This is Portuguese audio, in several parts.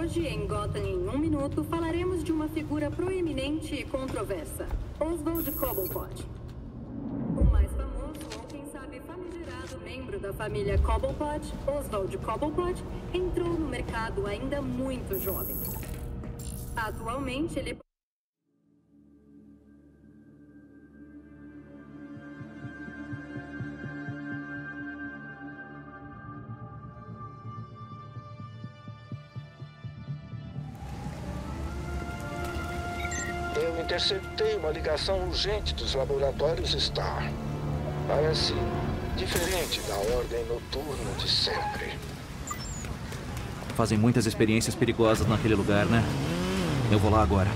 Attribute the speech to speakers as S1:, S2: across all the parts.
S1: Hoje, em Gotham em um Minuto, falaremos de uma figura proeminente e controversa. Oswald Cobblepot. O mais famoso, ou quem sabe famigerado membro da família Cobblepot, Oswald Cobblepot, entrou no mercado ainda muito jovem. Atualmente, ele...
S2: Eu interceptei uma ligação urgente dos laboratórios Star. Parece diferente da ordem noturna de sempre.
S3: Fazem muitas experiências perigosas naquele lugar, né? Eu vou lá agora.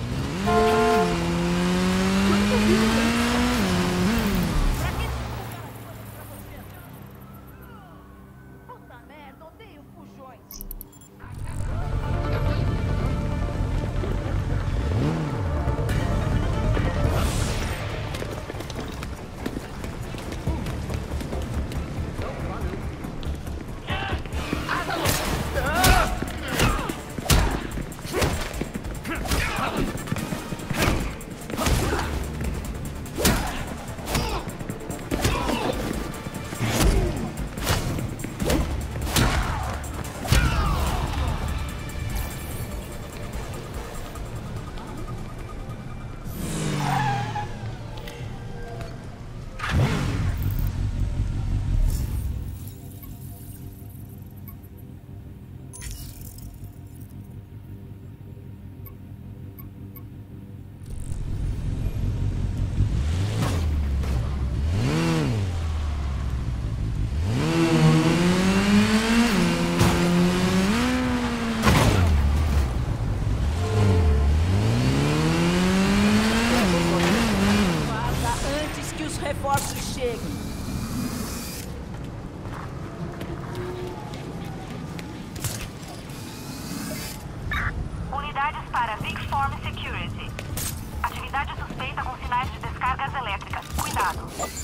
S4: Unidades para Big Form Security. Atividade suspeita com sinais de descargas elétricas. Cuidado.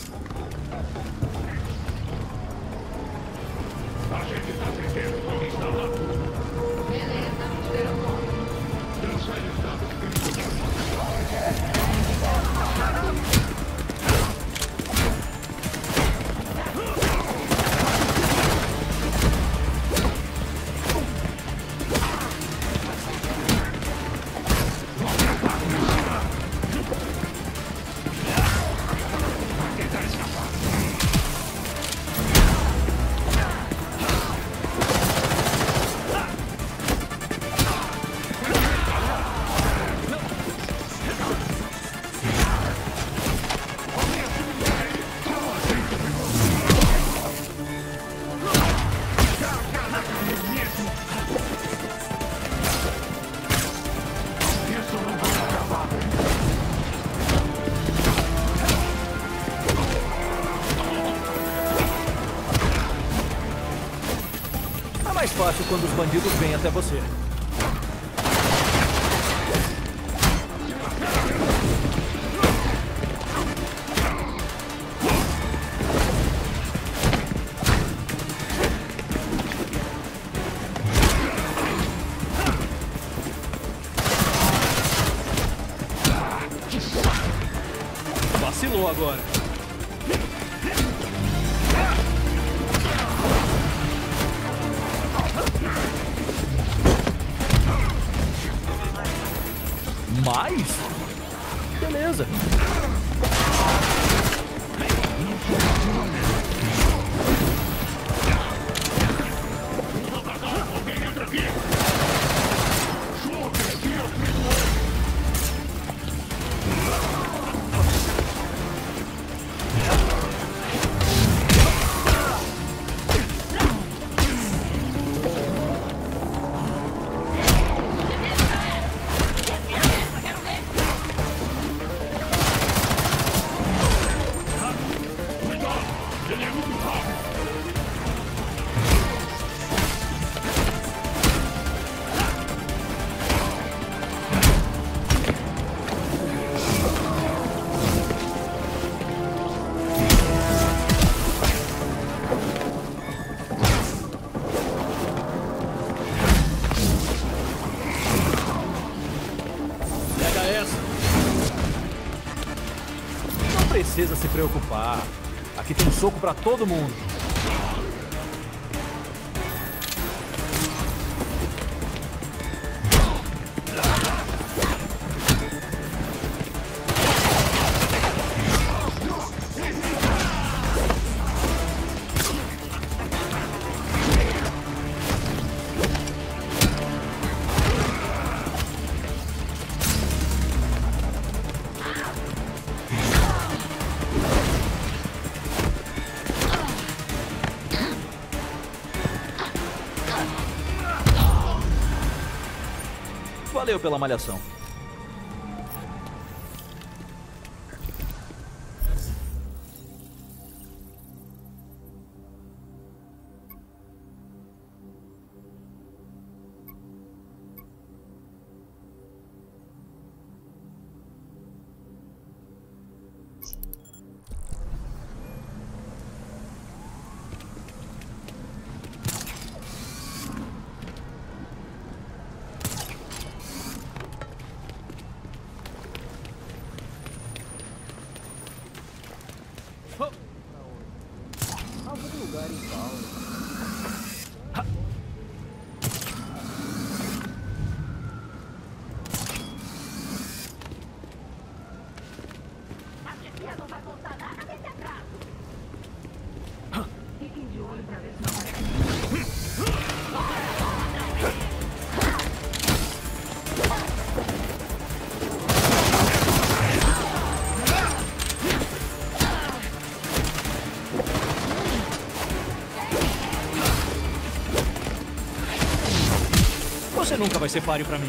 S5: A gente está tentando como está lá. Beleza, transfere os dados críticos.
S3: Mais fácil quando os bandidos vêm até você. Vacilou agora. Mais? Beleza. precisa se preocupar. Aqui tem soco pra todo mundo. Valeu pela malhação. Você nunca vai ser páreo pra mim.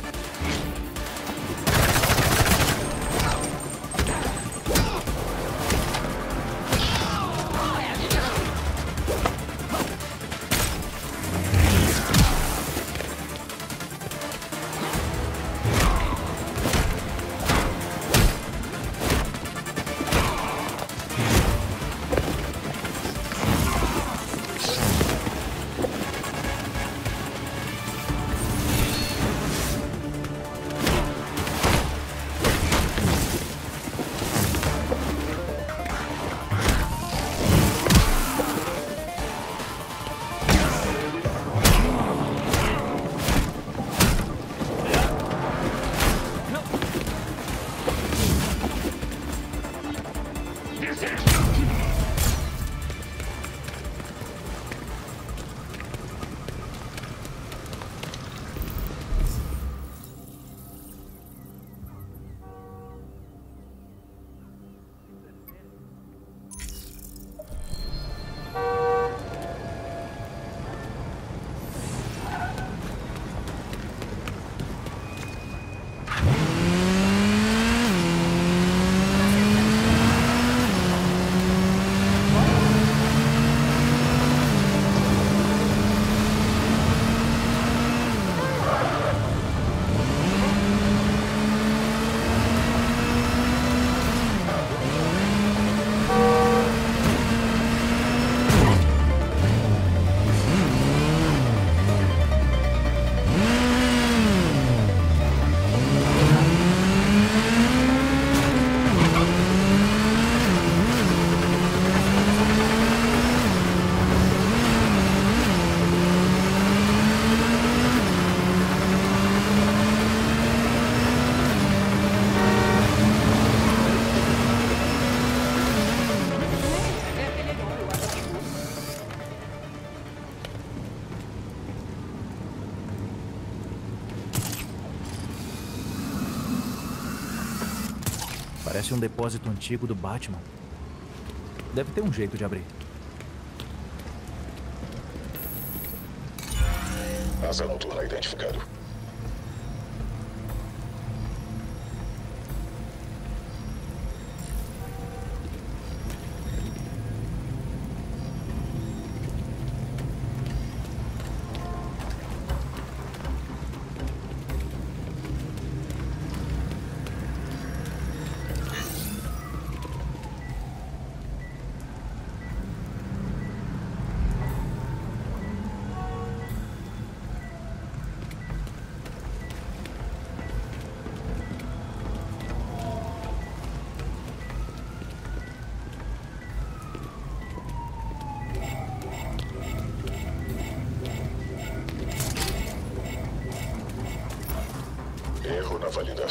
S3: Parece um depósito antigo do Batman. Deve ter um jeito de abrir.
S2: Asa noturna identificado.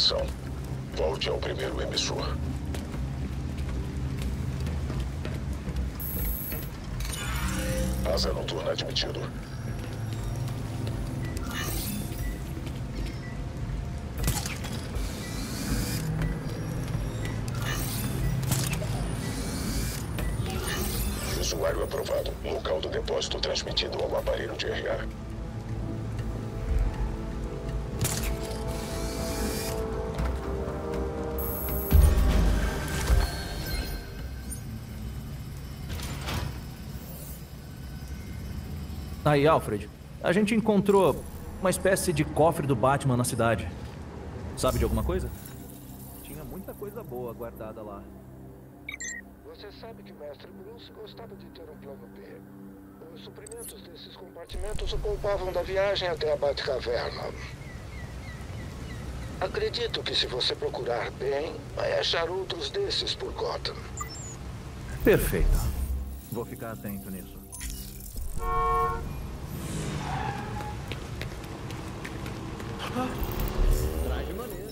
S2: comunicação. Volte ao primeiro emissor. Asa noturna admitido. Usuário aprovado. Local do depósito transmitido ao aparelho de RA.
S3: Aí, Alfred, a gente encontrou uma espécie de cofre do Batman na cidade. Sabe de alguma coisa? Tinha muita coisa boa guardada lá.
S6: Você sabe que o Mestre Bruce gostava de ter um plano B. Os suprimentos desses compartimentos o poupavam da viagem até a Batcaverna. Acredito que se você procurar bem, vai achar outros desses por Gotham.
S3: Perfeito. Vou ficar atento nisso.
S7: Traje maneiro.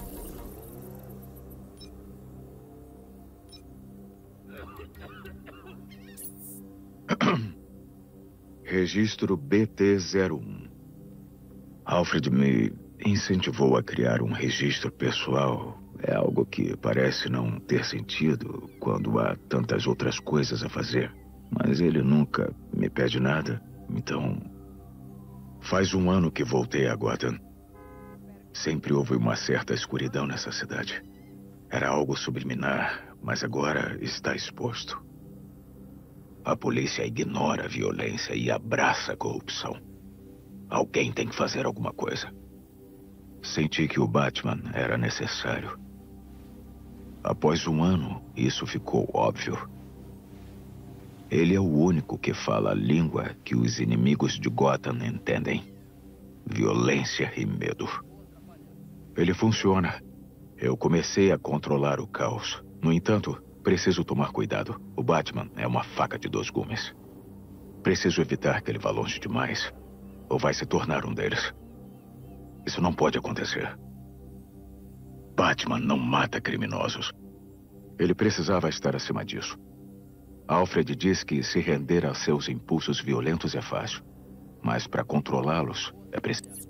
S8: Registro BT-01. Alfred me incentivou a criar um registro pessoal. É algo que parece não ter sentido quando há tantas outras coisas a fazer. Mas ele nunca me pede nada, então... Faz 1 ano que voltei a Gotham. Sempre houve uma certa escuridão nessa cidade. Era algo subliminar, mas agora está exposto. A polícia ignora a violência e abraça a corrupção. Alguém tem que fazer alguma coisa. Senti que o Batman era necessário. Após 1 ano, isso ficou óbvio. Ele é o único que fala a língua que os inimigos de Gotham entendem. Violência e medo. Ele funciona. Eu comecei a controlar o caos. No entanto, preciso tomar cuidado. O Batman é uma faca de 2 gumes. Preciso evitar que ele vá longe demais, ou vai se tornar um deles. Isso não pode acontecer. Batman não mata criminosos. Ele precisava estar acima disso. Alfred diz que se render a seus impulsos violentos é fácil, mas para controlá-los é preciso.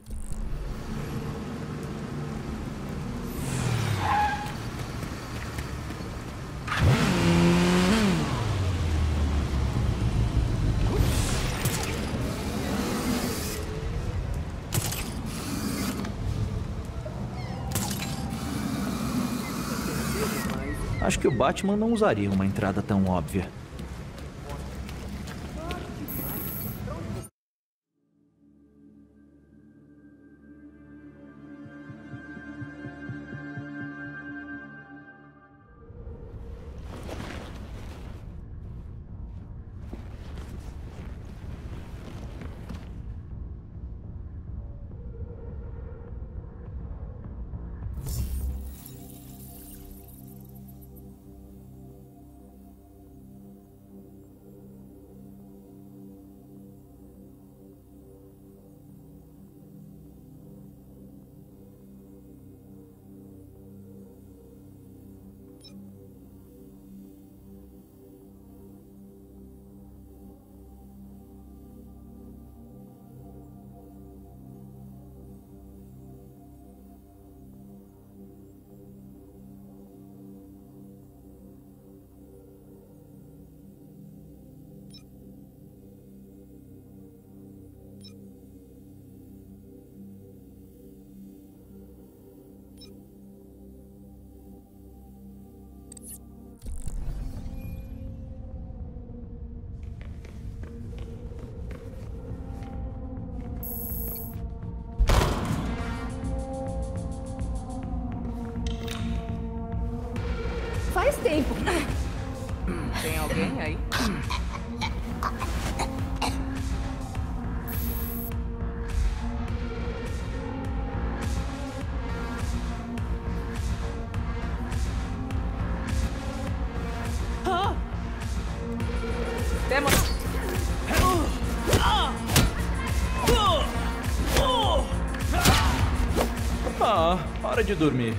S3: Acho que o Batman não usaria uma entrada tão óbvia.
S9: Faz tempo.
S7: Tem alguém aí? Temos...
S3: hora de dormir.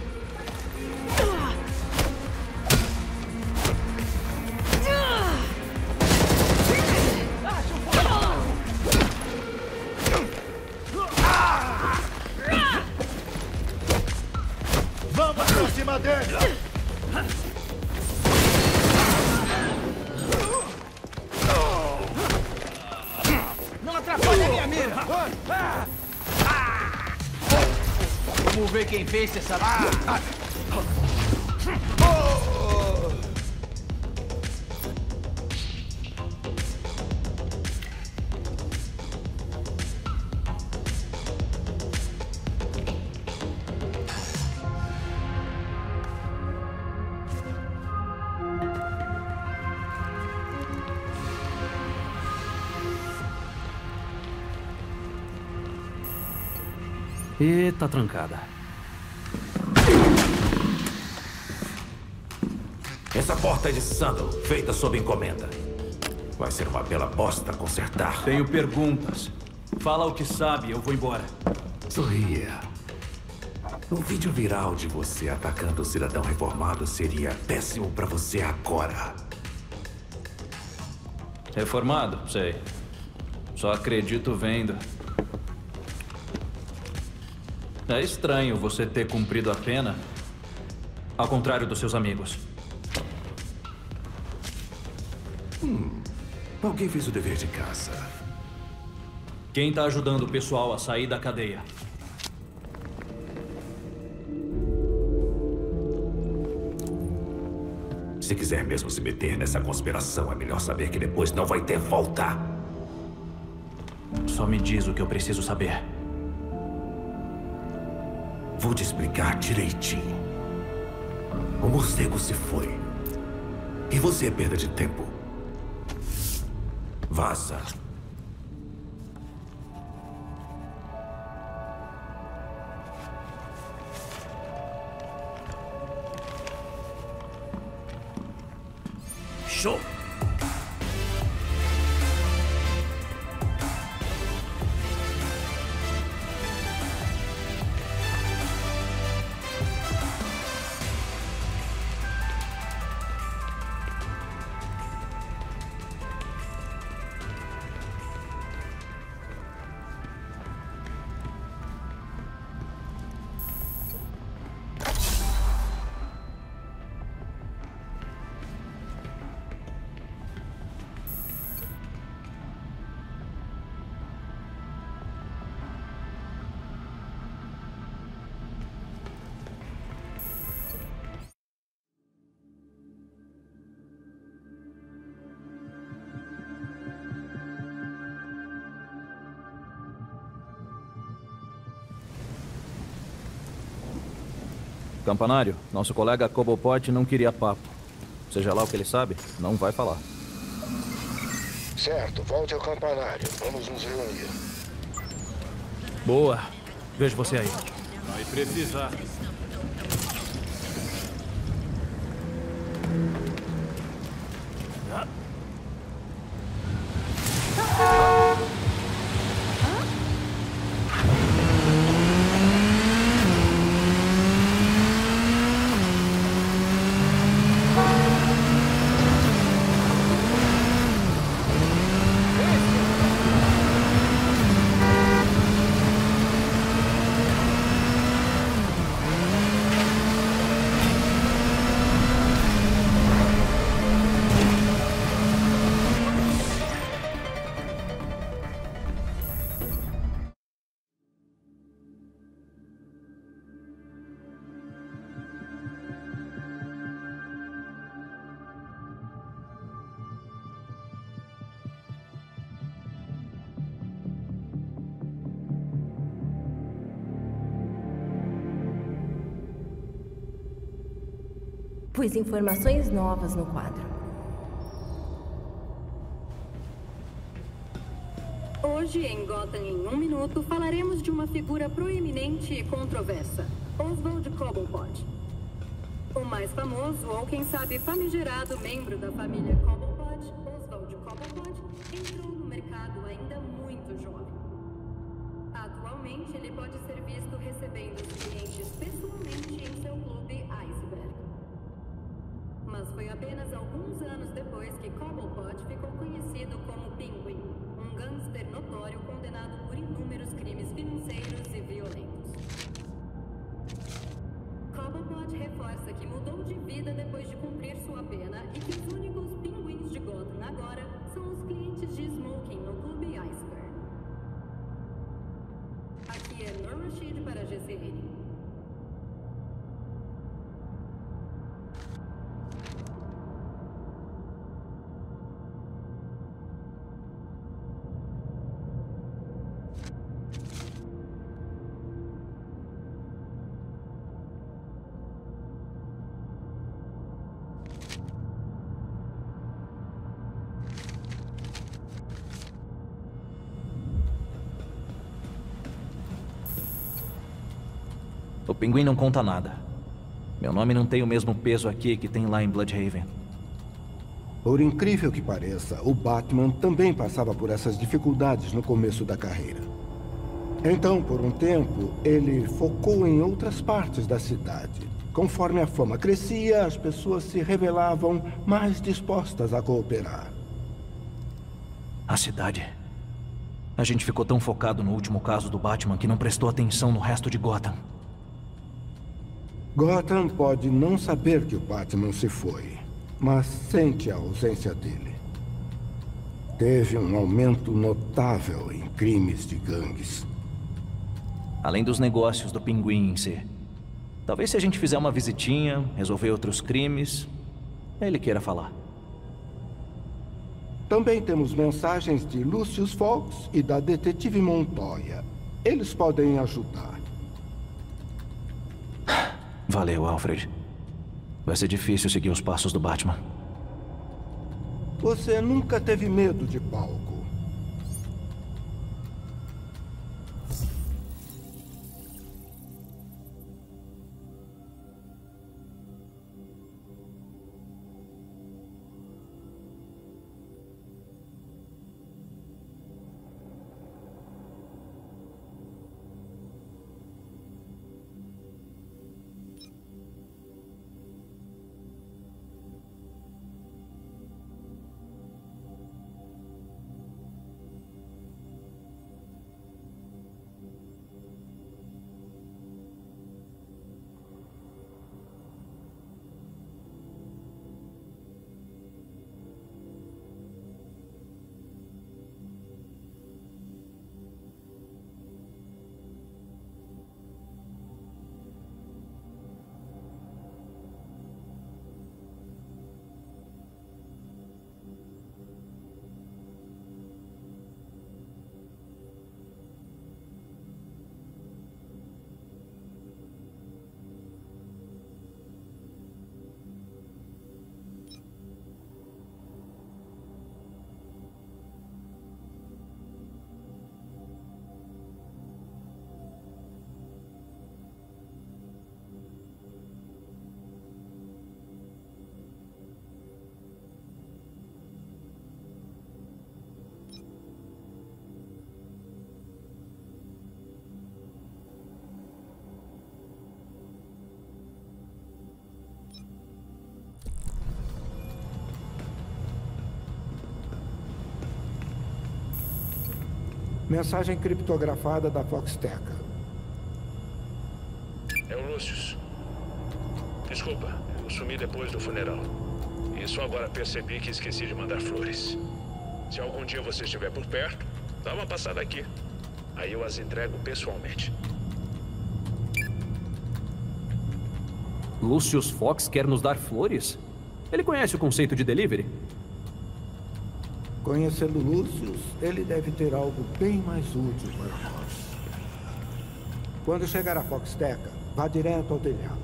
S5: Vamos pra cima dele!
S7: Não atrapalhe a minha mira! Vamos ver quem fez essa...
S3: E tá trancada.
S10: Essa porta é de sândalo, feita sob encomenda. Vai ser uma bela bosta consertar.
S3: Tenho perguntas. Fala o que sabe, eu vou embora.
S10: Sorria. Um vídeo viral de você atacando o cidadão reformado seria péssimo pra você agora.
S3: Reformado? Sei. Só acredito vendo. É estranho você ter cumprido a pena, ao contrário dos seus amigos.
S10: Alguém fez o dever de casa.
S3: Quem tá ajudando o pessoal a sair da cadeia?
S10: Se quiser mesmo se meter nessa conspiração, é melhor saber que depois não vai ter volta.
S3: Só me diz o que eu preciso saber.
S10: Vou te explicar direitinho. O morcego se foi. E você é perda de tempo. Vaza. Show!
S3: Campanário, nosso colega Cobblepot não queria papo. Seja lá o que ele sabe, não vai falar.
S6: Certo, volte ao campanário. Vamos nos reunir.
S3: Boa. Vejo você aí.
S5: Vai precisar.
S9: Pus informações novas no quadro.
S1: Hoje, em Gotham em 1 minuto, falaremos de uma figura proeminente e controversa. Oswald Cobblepot. O mais famoso, ou quem sabe famigerado membro da família Cobblepot, Oswald Cobblepot, entrou no mercado ainda muito jovem. Atualmente, Atualmente, ele pode ser visto recebendo os clientes pessoalmente em seu clube Iceberg. Mas foi apenas alguns anos depois que Cobblepot ficou conhecido como Pinguim, um gangster notório condenado por inúmeros crimes financeiros e violentos. Cobblepot reforça que mudou de vida depois de cumprir sua pena e que os únicos pinguins de Gotham agora são os clientes de smoking no clube Iceberg. Aqui é Nur Rashid para a GCN.
S3: O Pinguim não conta nada. Meu nome não tem o mesmo peso aqui que tem lá em Bloodhaven.
S11: Por incrível que pareça, o Batman também passava por essas dificuldades no começo da carreira. Então, por um tempo, ele focou em outras partes da cidade. Conforme a fama crescia, as pessoas se revelavam mais dispostas a cooperar.
S3: A cidade. A gente ficou tão focado no último caso do Batman que não prestou atenção no resto de Gotham.
S11: Gotham pode não saber que o Batman se foi, mas sente a ausência dele. Teve um aumento notável em crimes de gangues.
S3: Além dos negócios do Pinguim em si. Talvez se a gente fizer uma visitinha, resolver outros crimes, ele queira falar.
S11: Também temos mensagens de Lucius Fox e da detetive Montoya. Eles podem ajudar.
S3: Valeu, Alfred. Vai ser difícil seguir os passos do Batman.
S11: Você nunca teve medo de palco. Mensagem criptografada da Foxteca.
S2: É o Lucius. Desculpa, eu sumi depois do funeral. E só agora percebi que esqueci de mandar flores. Se algum dia você estiver por perto, dá uma passada aqui. Aí eu as entrego pessoalmente.
S3: Lucius Fox quer nos dar flores? Ele conhece o conceito de delivery?
S11: Conhecendo Lucius, ele deve ter algo bem mais útil para nós. Quando chegar à Foxteca, vá direto ao telhado.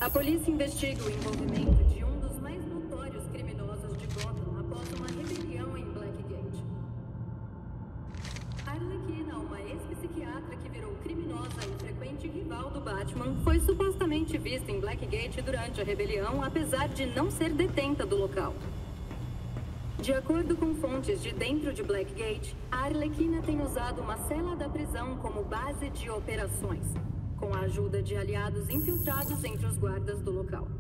S1: A polícia investiga o envolvimento de um dos mais notórios criminosos de Gotham após uma rebelião em Blackgate. Arlequina, uma ex-psiquiatra que virou criminosa e frequente rival do Batman, foi supostamente vista em Blackgate durante a rebelião, apesar de não ser detenta do local. De acordo com fontes de dentro de Blackgate, a Arlequina tem usado uma cela da prisão como base de operações, com a ajuda de aliados infiltrados entre os guardas do local.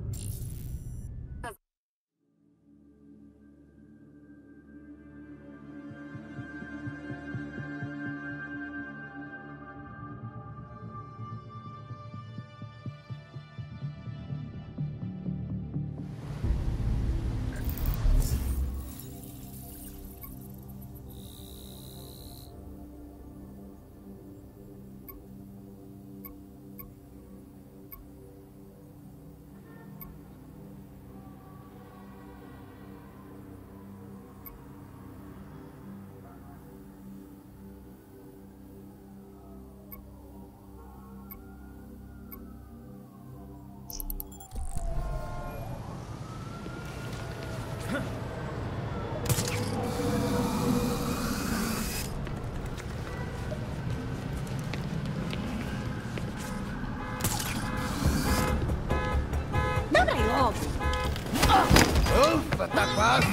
S7: Ufa, tá quase.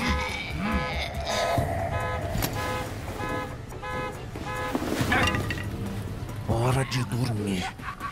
S10: Hora de dormir.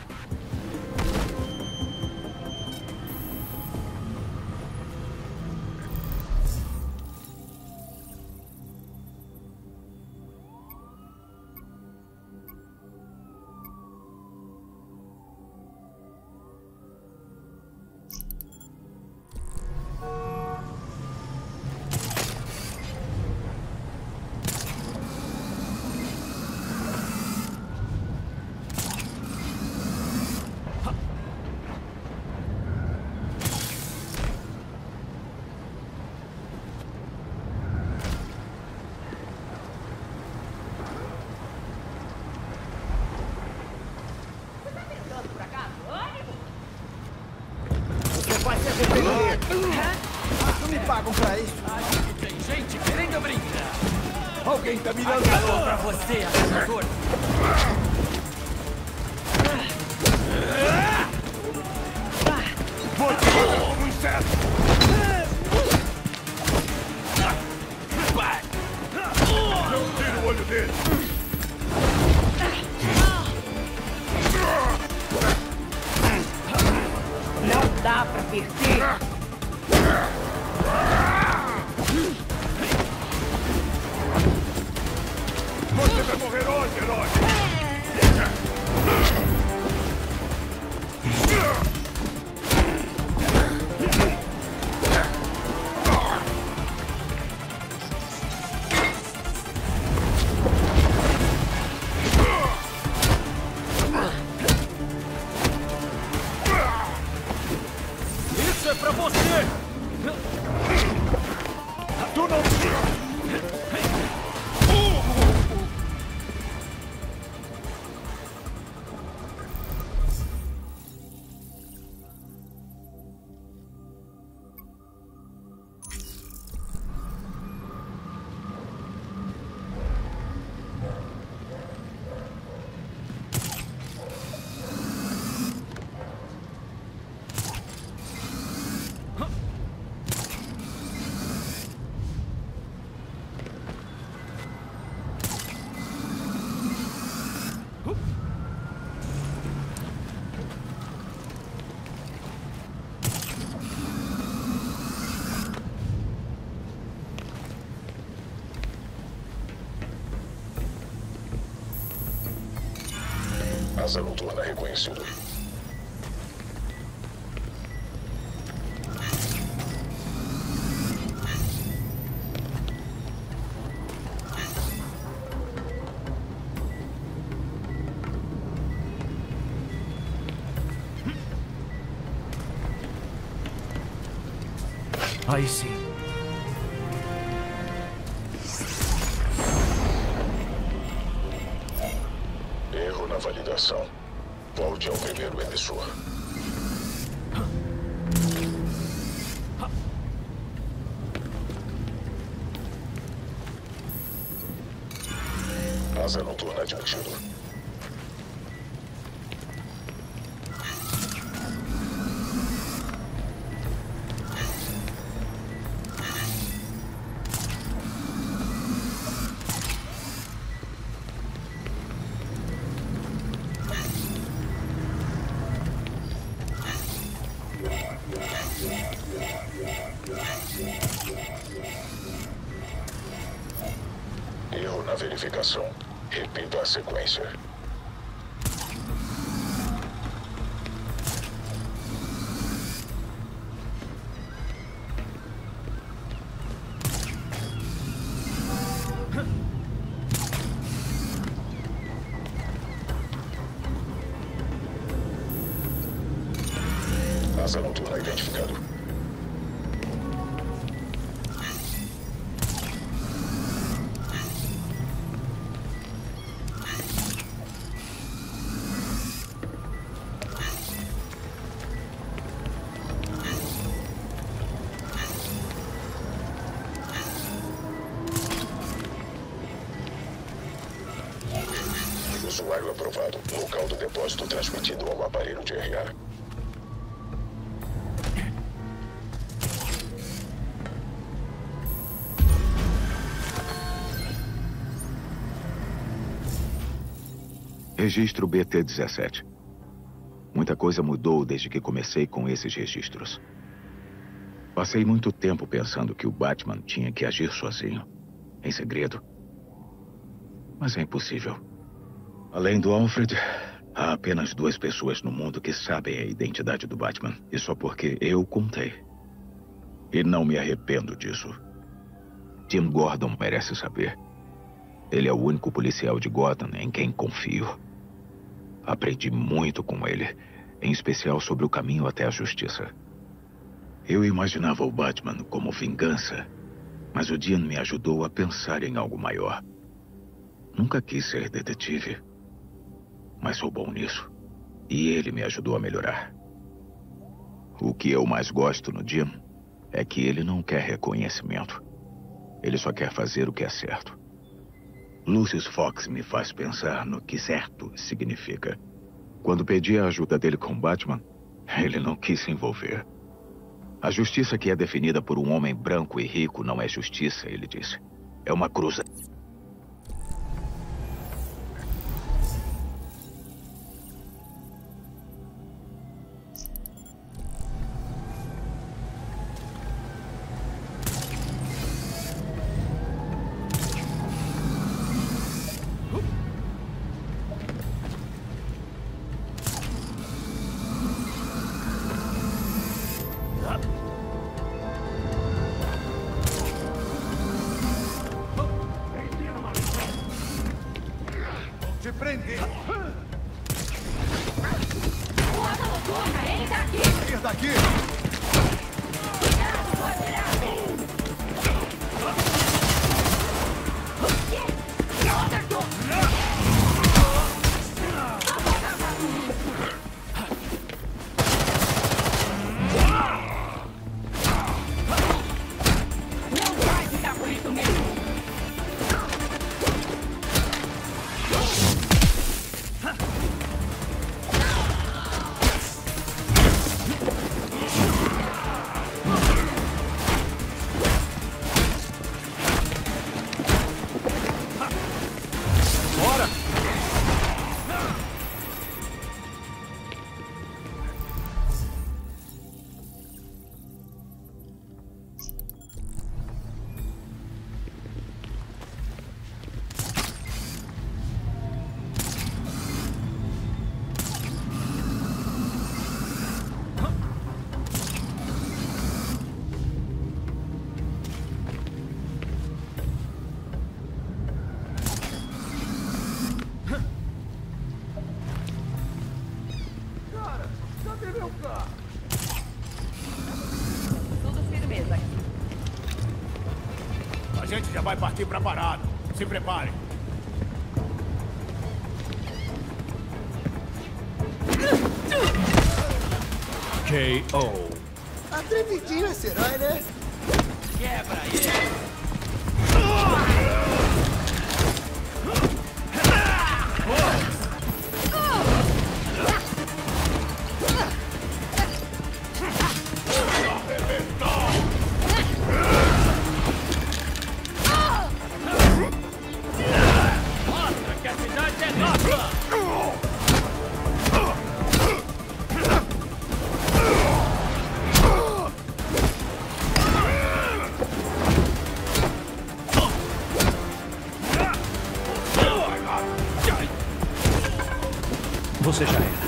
S7: Não me pagam pra isso. Tem gente querendo brincar. Alguém tá mirando calor pra você, acusador.
S5: Vou te matar como um inseto. Não tira o olho dele.
S12: Não dá pra perder.
S5: Você vai morrer hoje, herói.
S7: Isso é pra você!
S5: Tu não... Asa noturna reconhecido.
S3: Aí sim.
S5: Erro na validação. Volte ao primeiro emissor. Asa noturna admitido. Erro na verificação. Repita a sequência. Asa noturna identificado. Usuário aprovado. Local do depósito transmitido ao aparelho de RA.
S8: Registro BT-17. Muita coisa mudou desde que comecei com esses registros. Passei muito tempo pensando que o Batman tinha que agir sozinho, em segredo. Mas é impossível. Além do Alfred, há apenas 2 pessoas no mundo que sabem a identidade do Batman. E só porque eu contei. E não me arrependo disso. Jim Gordon merece saber. Ele é o único policial de Gotham em quem confio. Aprendi muito com ele, em especial sobre o caminho até a justiça. Eu imaginava o Batman como vingança, mas o Dean me ajudou a pensar em algo maior. Nunca quis ser detetive, mas sou bom nisso. E ele me ajudou a melhorar. O que eu mais gosto no Dean é que ele não quer reconhecimento. Ele só quer fazer o que é certo. Lucius Fox me faz pensar no que certo significa. Quando pedi a ajuda dele com Batman, ele não quis se envolver. A justiça que é definida por um homem branco e rico não é justiça, ele disse. É uma cruza.
S7: Te prende!
S12: Ele tá aqui!
S7: Sair daqui!
S12: Não vai ficar por isso mesmo!
S7: A gente já vai partir pra parada. Se prepare.
S3: K.O.
S13: Atrevidinho esse herói, né?
S7: Quebra ele!
S3: Você já era.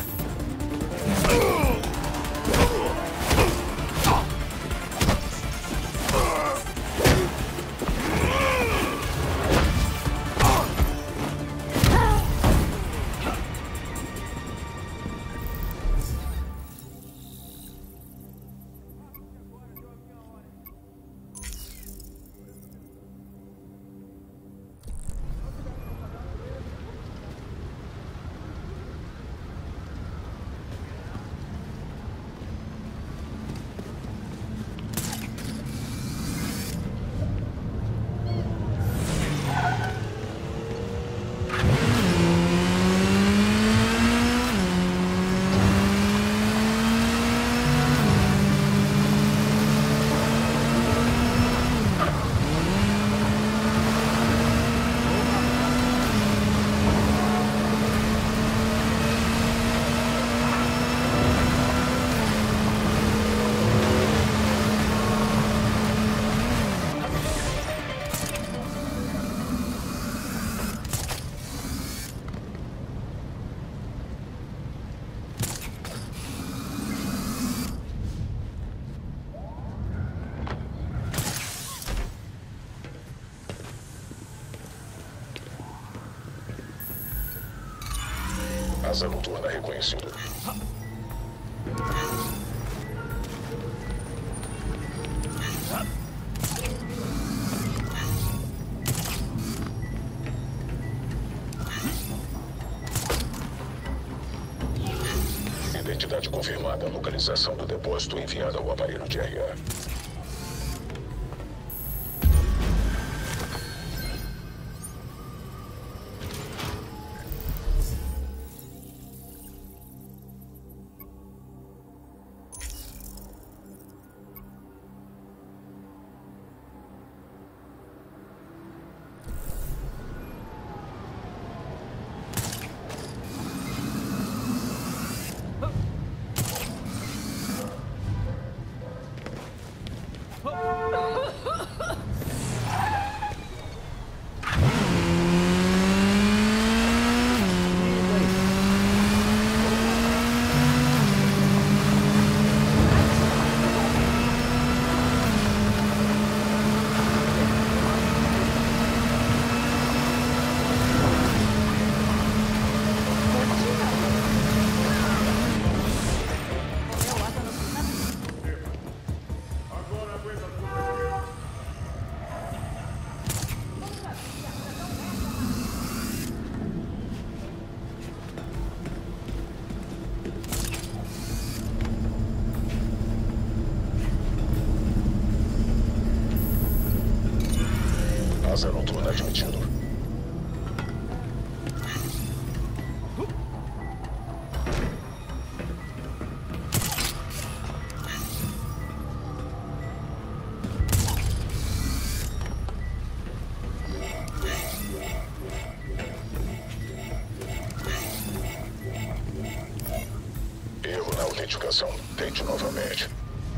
S5: Asa noturna reconhecida. Identidade confirmada. Localização do depósito enviada ao aparelho de RA. Asa noturna admitido. Erro na autenticação. Tente novamente.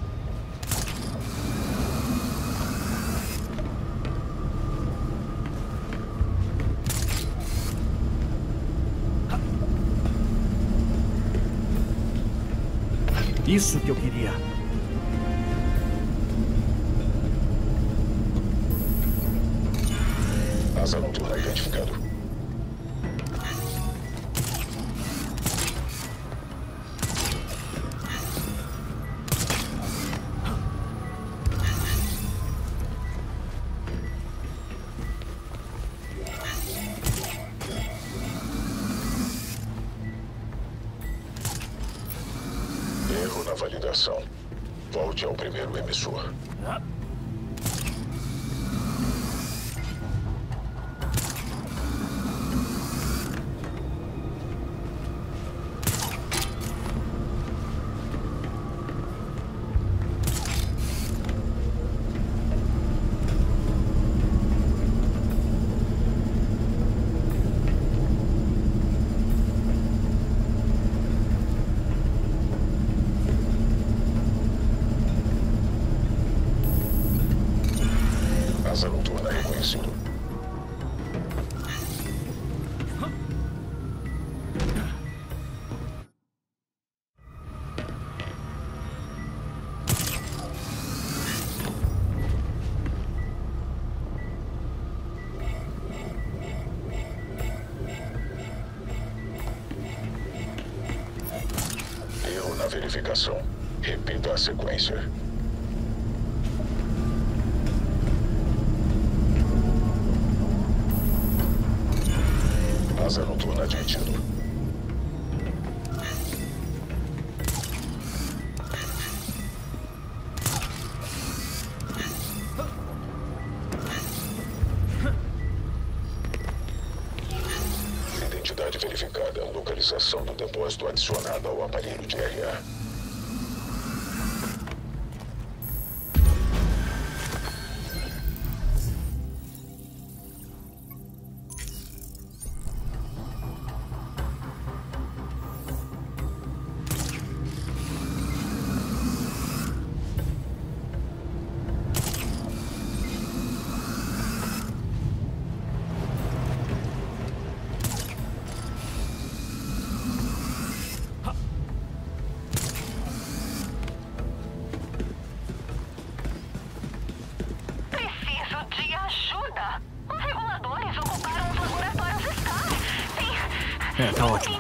S3: Isso que eu queria.
S5: Asa noturna identificado. Erro na validação. Volte ao primeiro emissor. na verificação. Repita a sequência. Asa noturna admitido. Identidade verificada. Localização do depósito adicionada ao aparelho de RA.
S3: Tá ótimo.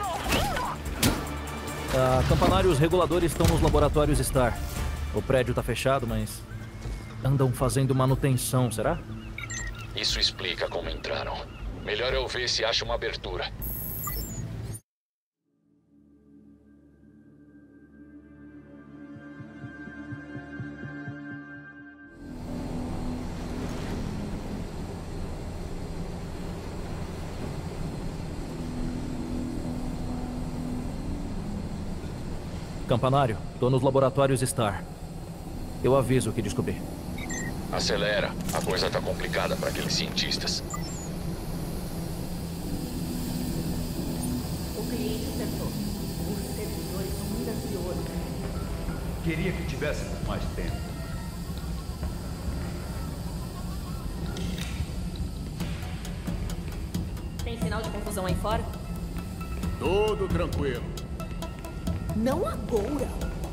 S3: Campanário, os reguladores estão nos laboratórios Star. O prédio tá fechado, mas andam fazendo manutenção, será?
S14: Isso explica como entraram. Melhor eu ver se acha uma abertura.
S3: Campanário, tô nos laboratórios Star. Eu aviso o que descobri.
S14: Acelera. A coisa tá complicada para aqueles cientistas.
S9: O cliente acertou. Os servidores são muitas de ouro.
S15: Queria que tivéssemos mais tempo.
S9: Tem sinal de confusão aí fora?
S15: Tudo tranquilo.
S9: Não agora.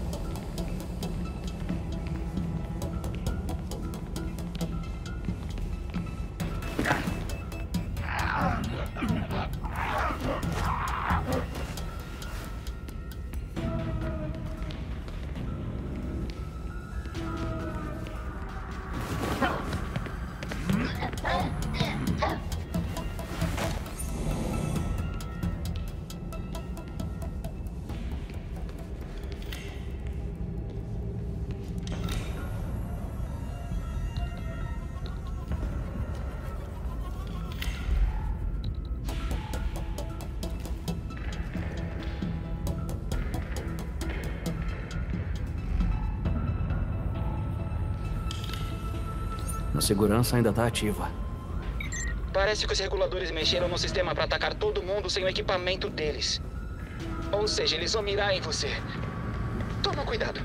S3: A segurança ainda tá ativa.
S16: Parece que os reguladores mexeram no sistema para atacar todo mundo sem o equipamento deles. Ou seja, eles vão mirar em você. Toma cuidado.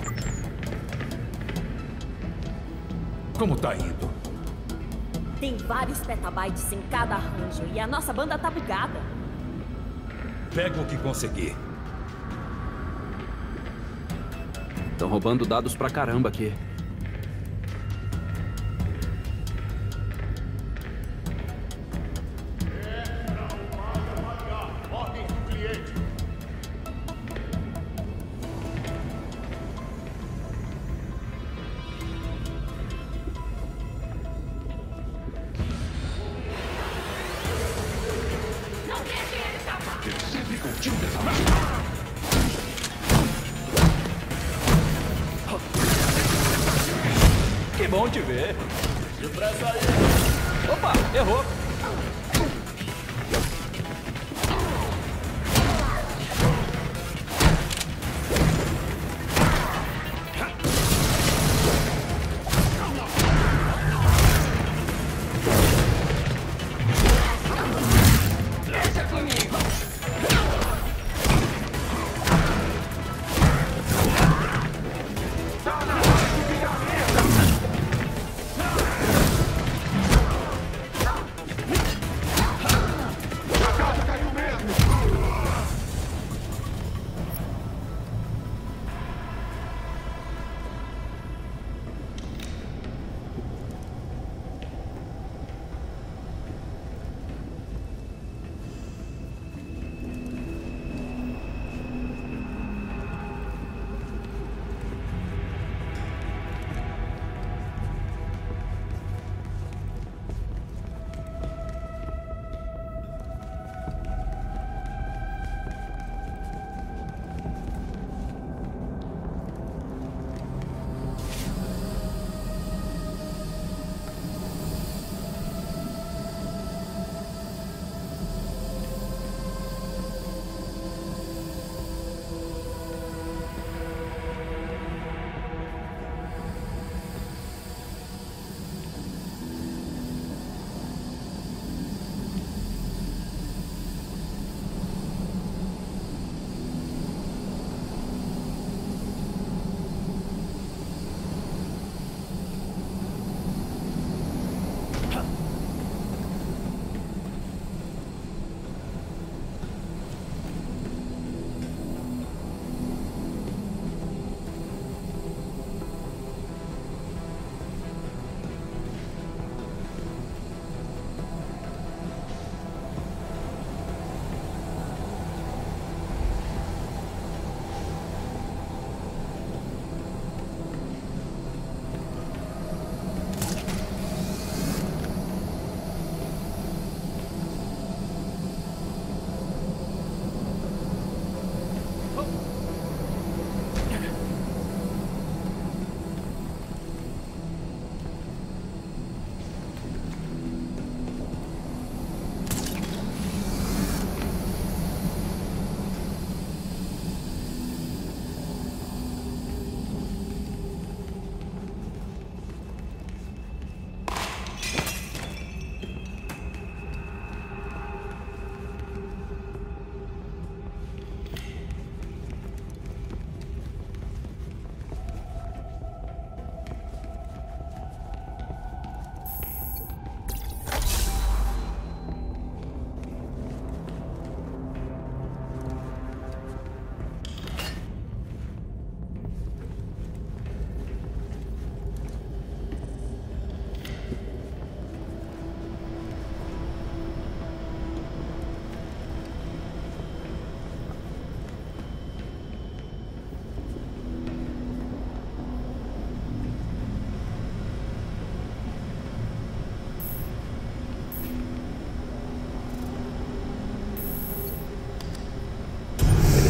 S15: Como tá indo?
S9: Tem vários petabytes em cada arranjo e a nossa banda tá bugada.
S15: Pega o que conseguir.
S3: Estão roubando dados pra caramba aqui. Que bom te ver.
S15: Depressa aí.
S3: Opa, errou.
S12: Deixa comigo.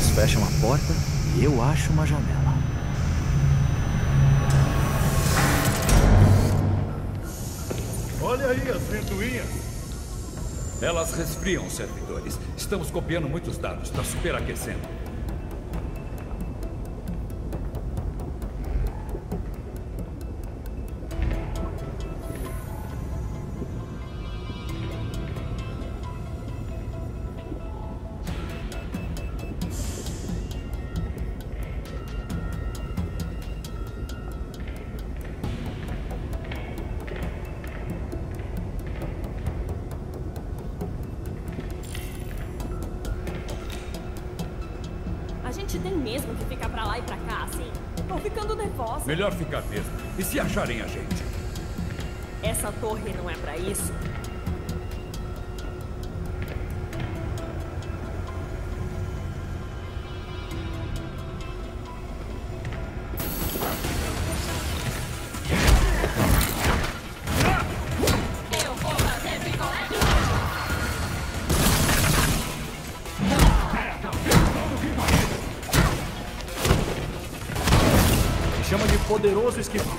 S3: Eles fecham a porta e eu acho uma janela.
S15: Olha aí as ventoinhas. Elas resfriam os servidores. Estamos copiando muitos dados. Está superaquecendo.
S9: A gente tem mesmo que ficar pra lá e pra cá, assim? Tô ficando nervosa.
S15: Melhor ficar mesmo. E se acharem a gente?
S9: Essa torre não é pra isso?
S3: Chama de poderoso esquival.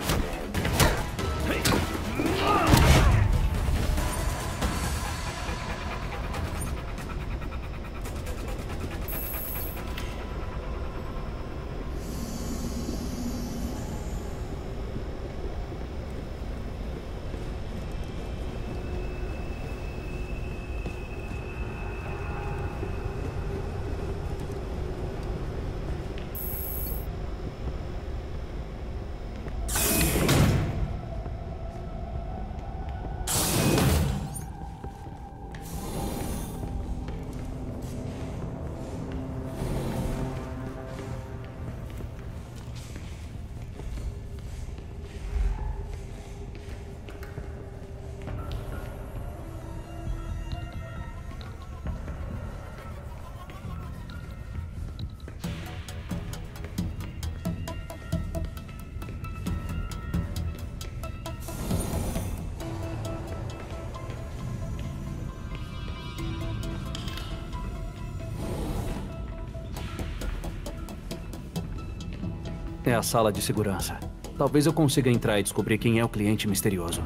S3: É a sala de segurança. Talvez eu consiga entrar e descobrir quem é o cliente misterioso.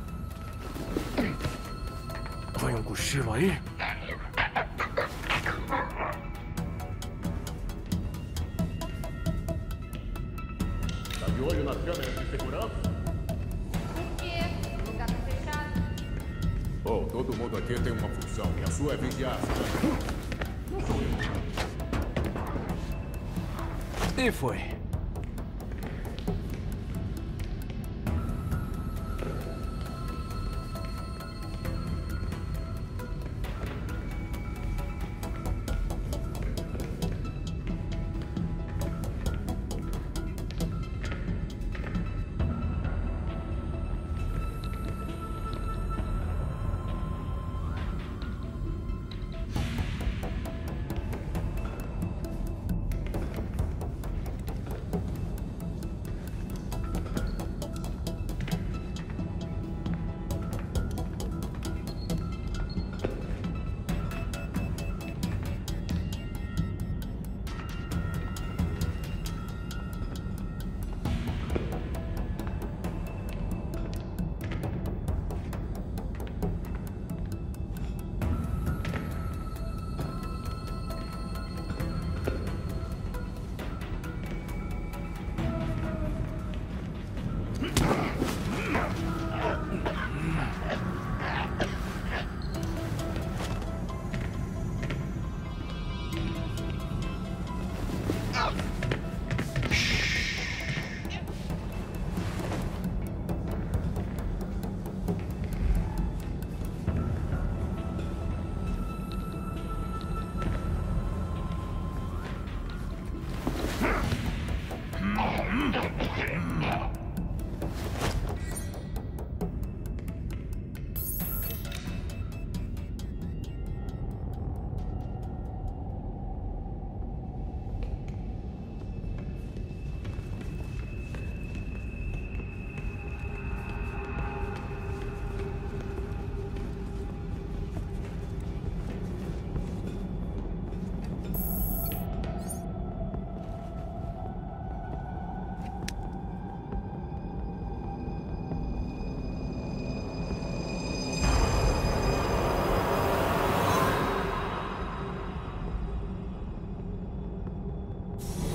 S3: Vai um cochilo aí?
S15: Tá de olho nas câmeras de segurança?
S4: Por quê? O lugar tá fechado.
S15: Oh, todo mundo aqui tem uma função e a sua é vigiar. Não sou eu.
S3: E foi.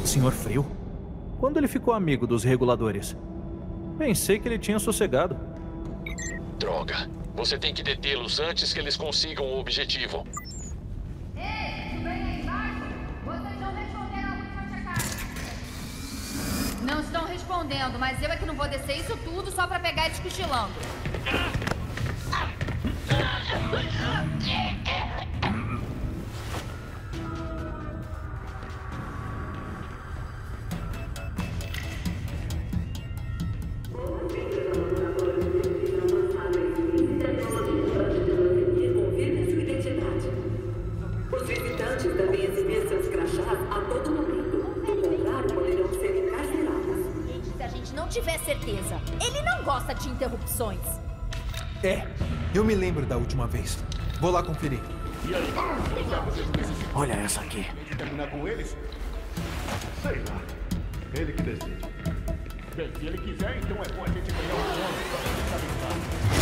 S3: Senhor Frio? Quando ele ficou amigo dos reguladores? Pensei que ele tinha sossegado.
S14: Droga. Você tem que detê-los antes que eles consigam o objetivo.
S17: Ei, tudo bem aí embaixo? Vocês não responderam a última checagem. Não estão respondendo, mas eu é que não vou descer isso tudo só pra pegar eles cochilando.
S1: Os visitantes devem exibir seus crachás a todo momento. Do contrário, poderão ser encarcerados.
S9: Gente, se a gente não tiver certeza, ele não gosta de interrupções.
S7: É, eu me lembro da última vez. Vou lá conferir.
S5: E aí?
S3: Olha essa aqui.
S5: Terminar com eles? Sei lá. Ele que decide. Bem, se ele quiser, então é bom a gente ganhar um nome pra ficar brincando.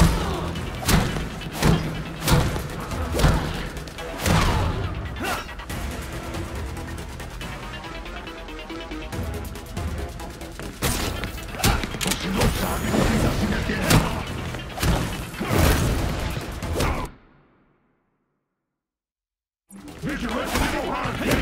S8: Você não sabe o que está se metendo. Vigilante de Mohan!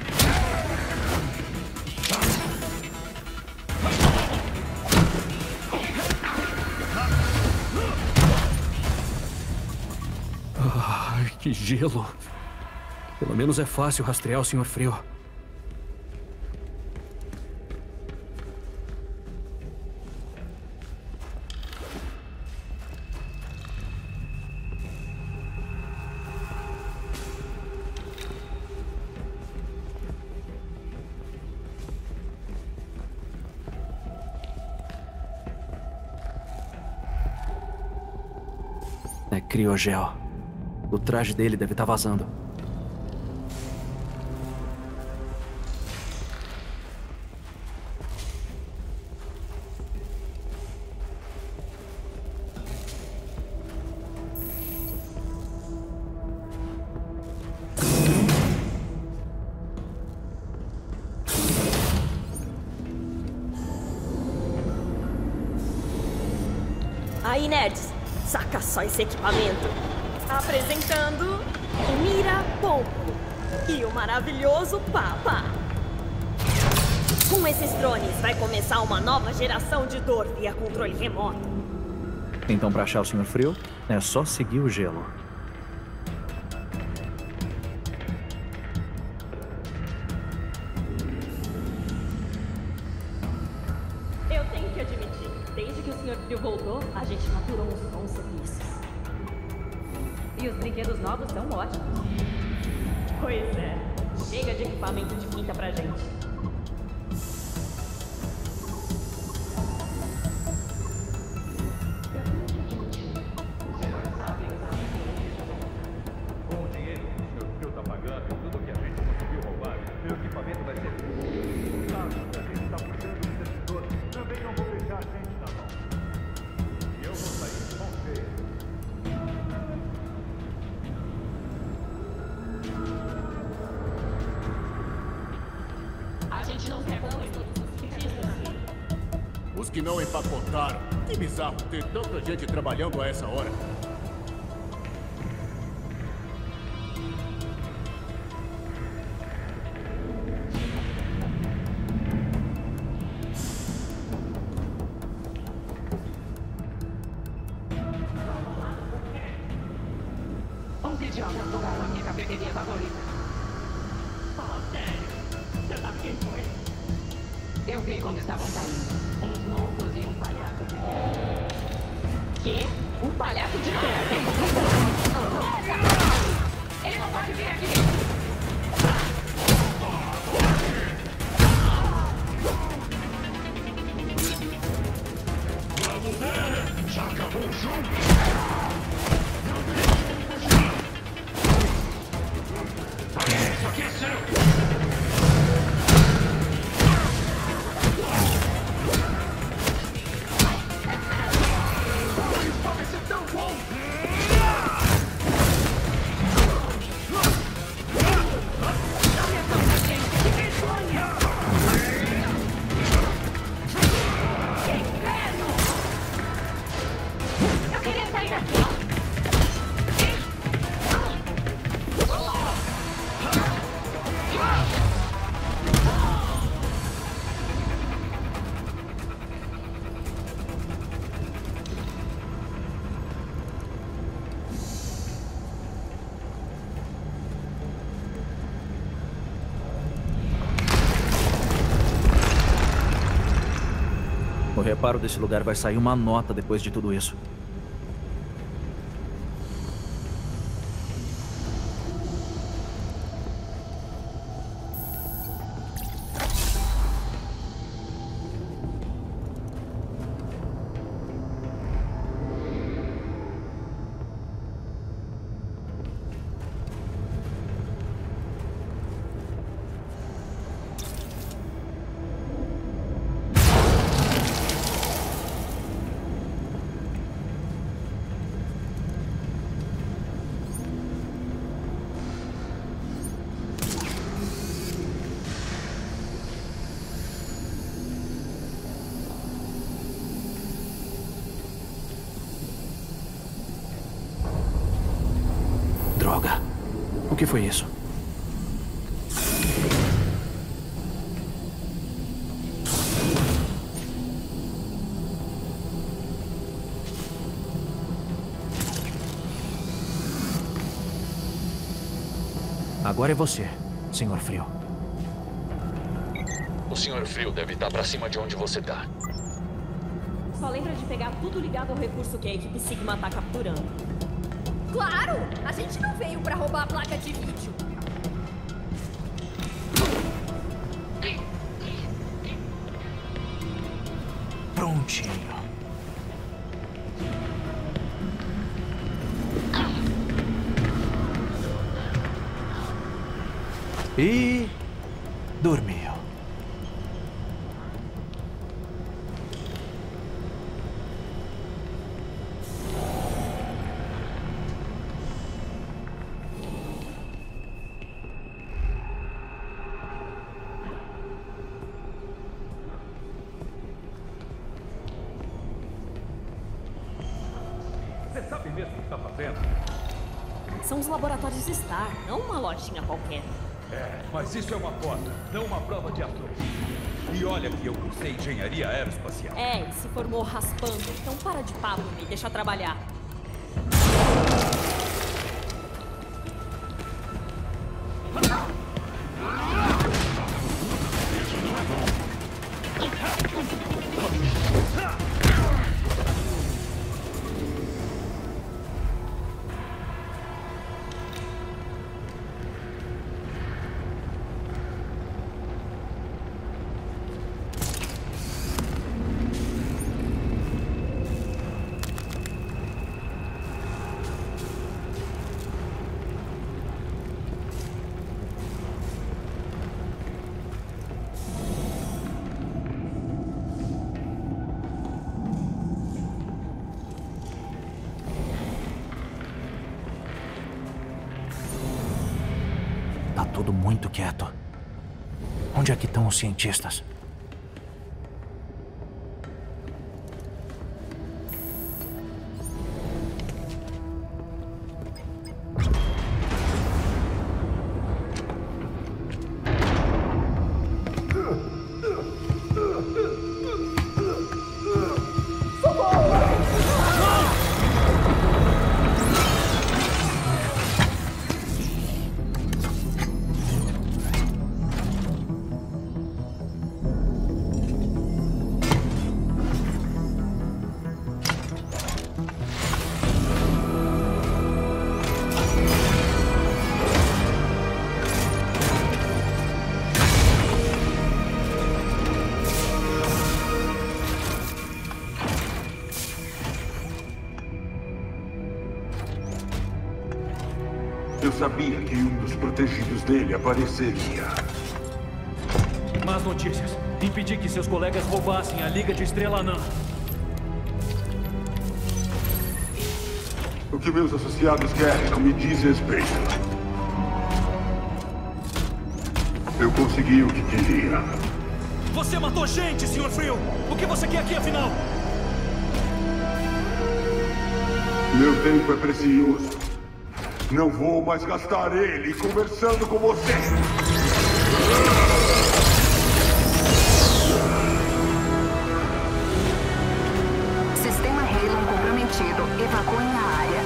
S3: Ai, que gelo. Pelo menos é fácil rastrear o Senhor Frio. É criogel. O traje dele deve estar vazando.
S9: Aí, nerds, saca só esse equipamento. Apresentando Mira Pompo e o maravilhoso Papa. Com esses drones vai começar uma nova geração de dor via controle remoto.
S3: Então, para achar o Senhor Frio, é só seguir o gelo.
S9: Eu tenho que admitir, desde que o Senhor Frio voltou, a gente maturou uns bons serviços.
S17: E os brinquedos novos são ótimos.
S9: Pois é. Chega de equipamento de quinta pra gente.
S15: Com o dinheiro que o Senhor Frio tá pagando e tudo que a gente conseguiu roubar, meu equipamento vai ser... Sabe, a gente tá puxando o servidor. Também não vou deixar a gente na mão. E eu vou sair de mão cheia.
S17: A gente não quer todos os cientistas.
S5: Os que não empacotaram. Que bizarro ter tanta gente trabalhando a essa hora.
S12: Onde diabos jogaram a minha cafeteria favorita? Fala sério. Você sabe quem foi? Eu vi quando estavam saindo. Uns monstros e um palhaço de terra. Que? Um palhaço de terra? Ele não pode vir aqui!
S8: Vamos ver! Já acabou o jogo! Isso aqui é seu!
S12: Isso vai ser tão bom!
S3: reparo desse lugar vai sair uma nota depois de tudo isso. Droga. O que foi isso? Agora é você, Sr. Frio.
S14: O Sr. Frio deve estar pra cima de onde você tá.
S9: Só lembra de pegar tudo ligado ao recurso que a equipe Sigma tá capturando.
S17: Claro! A gente não veio pra roubar a placa de vídeo.
S3: Prontinho. E dormiu.
S15: Você sabe mesmo o que está fazendo?
S9: São os laboratórios Star, não uma lojinha qualquer.
S15: É, mas isso é uma foto, não uma prova de astrofísica. E olha que eu cursei engenharia aeroespacial.
S9: É, e se formou raspando, então para de papo e me deixa trabalhar.
S3: Tá tudo muito quieto. Onde é que estão os cientistas?
S10: Eu sabia que um dos protegidos dele apareceria.
S3: Más notícias. Impedi que seus colegas roubassem a Liga de Estrela Anã.
S10: O que meus associados querem não me diz respeito. Eu consegui o que queria.
S3: Você matou gente, Sr. Frio! O que você quer aqui, afinal?
S10: Meu tempo é precioso. Não vou mais gastar ele conversando com você.
S4: Sistema Halon comprometido. Evacuem a área.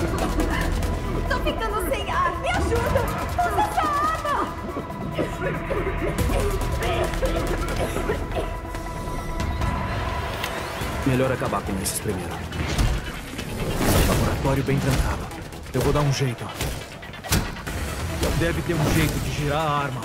S17: Tô ficando sem ar. Me ajuda! Usa essa arma!
S3: Melhor acabar com esses primeiro. Laboratório bem trancado. Eu vou dar um jeito. Deve ter um jeito de girar a arma.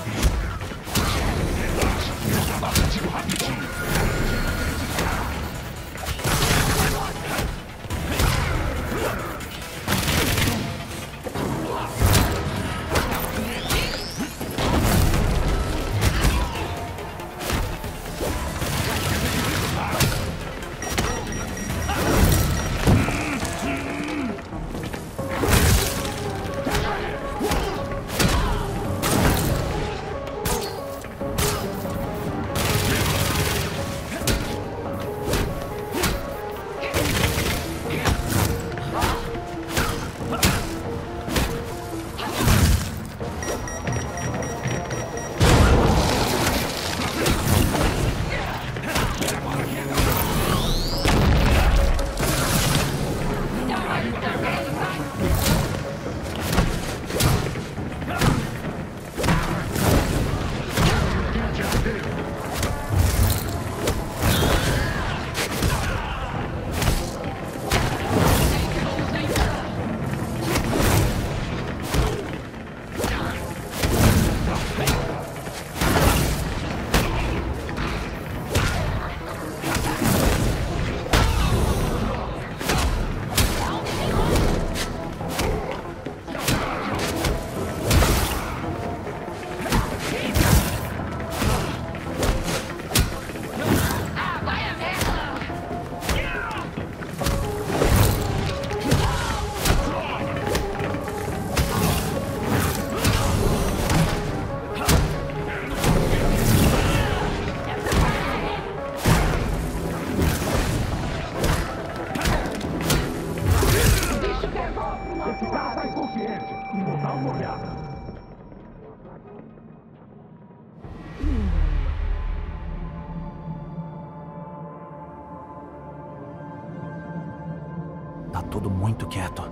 S3: Tá tudo muito quieto.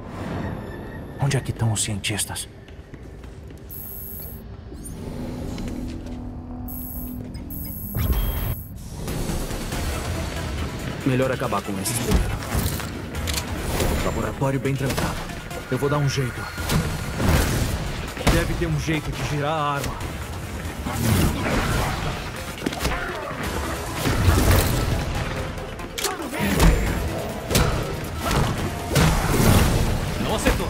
S3: Onde é que estão os cientistas? Melhor acabar com esses primeiro. Laboratório bem trancado. Eu vou dar um jeito. Deve ter um jeito de girar a arma.
S7: Não acertou.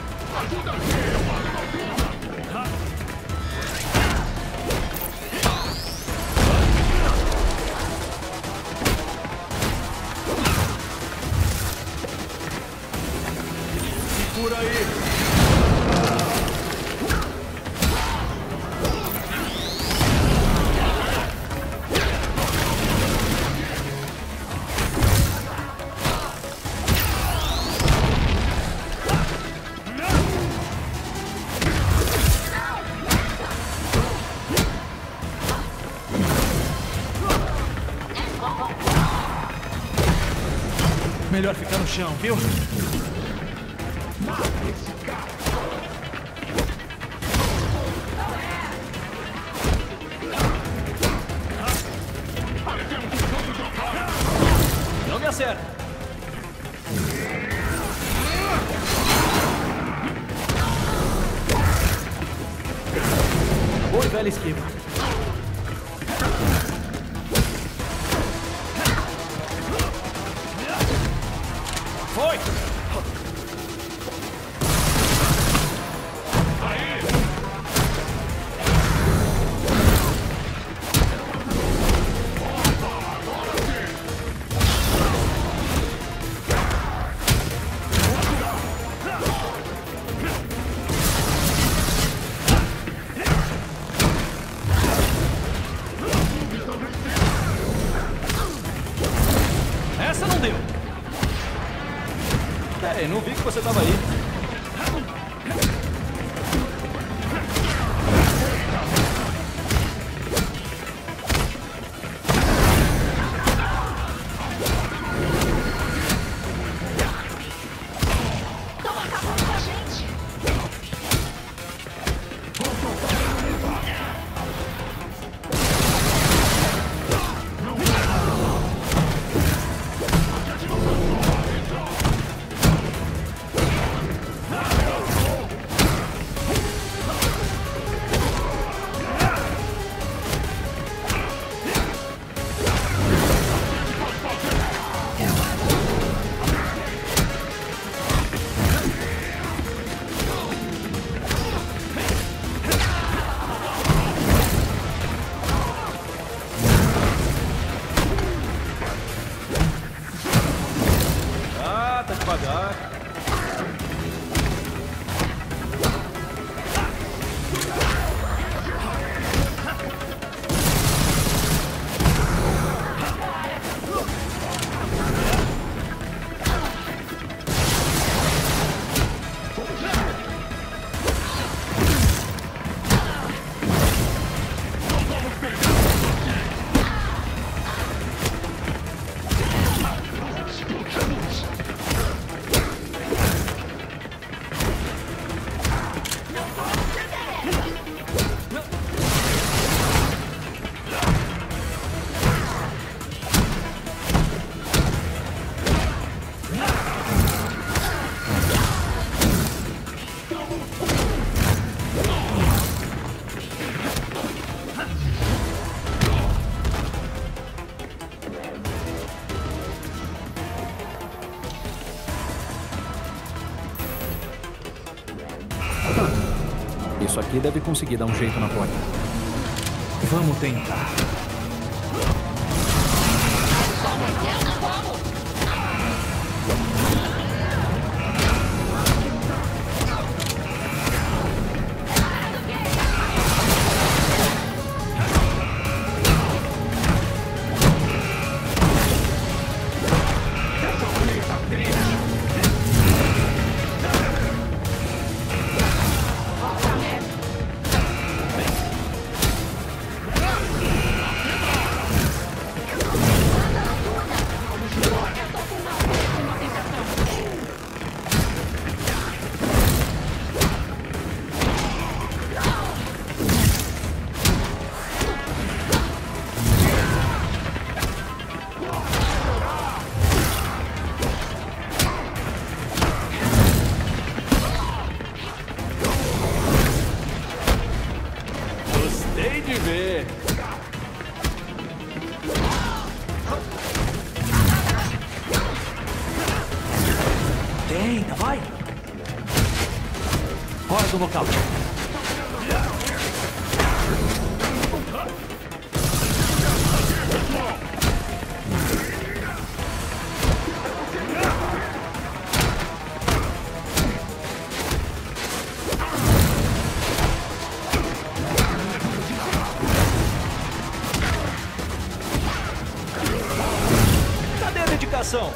S3: Segura aí.
S7: Melhor ficar no chão, viu? Não me acerta.
S3: Boa e velha esquiva.
S7: Foi!
S3: Isso aqui deve conseguir dar um jeito na porta. Vamos tentar. Tenta, vai! Hora do nocaute. Cadê a dedicação?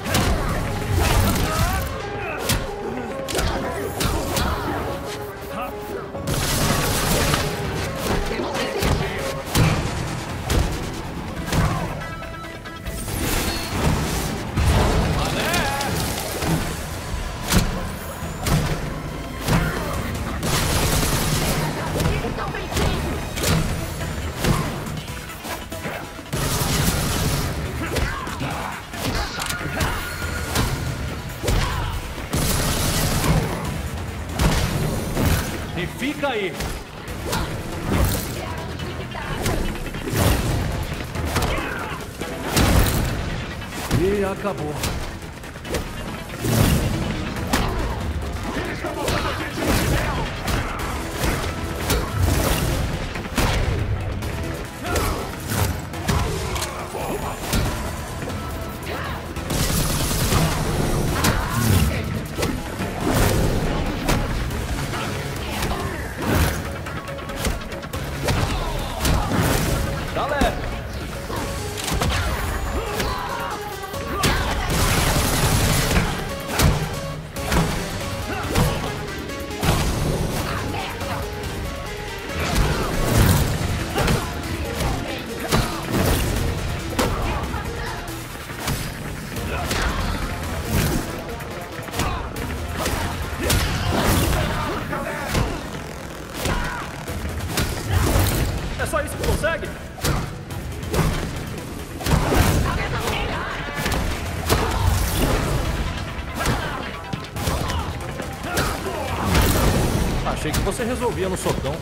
S3: E fica aí. E acabou. Tá leve. É só isso que consegue? Achei que você resolvia no socão.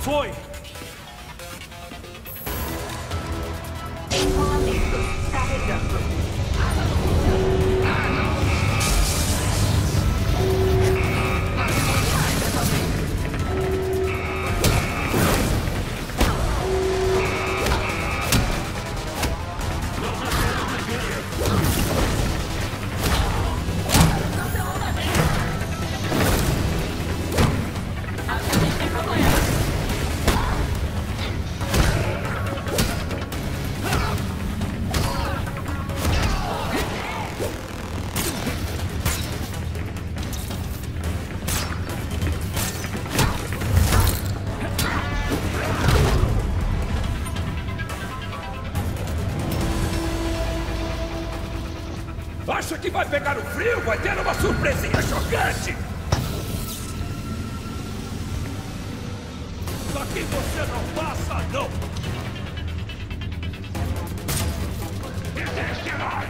S10: Foi!
S12: Isolamento. Carregando.
S10: Acha que vai pegar o frio? Vai ter uma surpresinha chocante! Daqui você não passa, não! Existe herói!